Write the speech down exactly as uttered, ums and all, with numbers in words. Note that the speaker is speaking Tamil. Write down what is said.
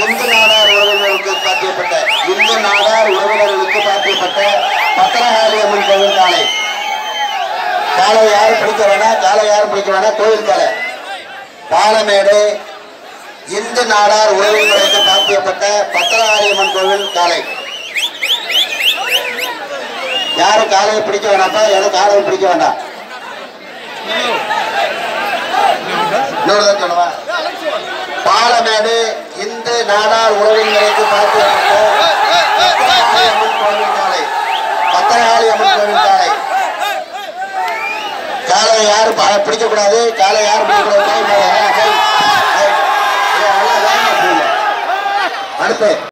இந்து நாடார் உறவினர்களுக்கு சாத்தியப்பட்ட இந்து நாடார் உறவினர்களுக்கு சாத்தியப்பட்ட பத்திரகாளி அம்மன் கோவில் காலை காலை யாரும் பிடிக்க வேணாம், காலை யாரும் பிடிக்க வேணாம். கோவில் காலை பாலமேடு இந்து நாடார் உறவினர்களுக்கு சாத்தியப்பட்ட பத்திரகாளி அம்மன் கோவில் காலை யாரும் காலையை பிடிக்க வேணாப்பா, யாரும் காலையை பிடிக்க வேண்டாம். இன்னொருதான் சொல்லுவா. பாலமேடு இந்து நாடார் உறவினர்களுக்கு சாத்தியப்பட்ட பத்திரகாளி அம்மன் கோவில் காலை பத்திரகாளி அம்மன் கோவில் காலை காலை யாரும் பிடிக்க கூடாது, காலை யாரும் பிடிக்க கூடாது. அடுத்து